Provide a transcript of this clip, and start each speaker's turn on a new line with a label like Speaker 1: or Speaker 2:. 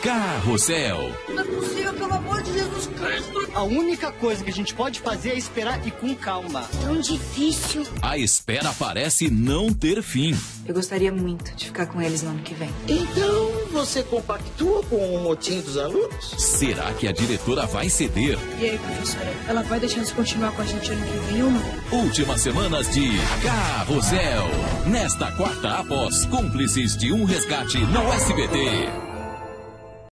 Speaker 1: Carrossel.
Speaker 2: Não é possível, pelo amor de Jesus Cristo.
Speaker 3: A única coisa que a gente pode fazer é esperar e com calma.
Speaker 4: Tão difícil.
Speaker 1: A espera parece não ter fim.
Speaker 5: Eu gostaria muito de ficar com eles no ano que vem.
Speaker 3: Então, você compactua com o motim dos alunos?
Speaker 1: Será que a diretora vai ceder?
Speaker 2: E aí, professora? Ela vai deixar eles continuar com a gente ano que vem ou não?
Speaker 1: Últimas semanas de Carrossel. Nesta quarta após Cúmplices de um Resgate no SBT.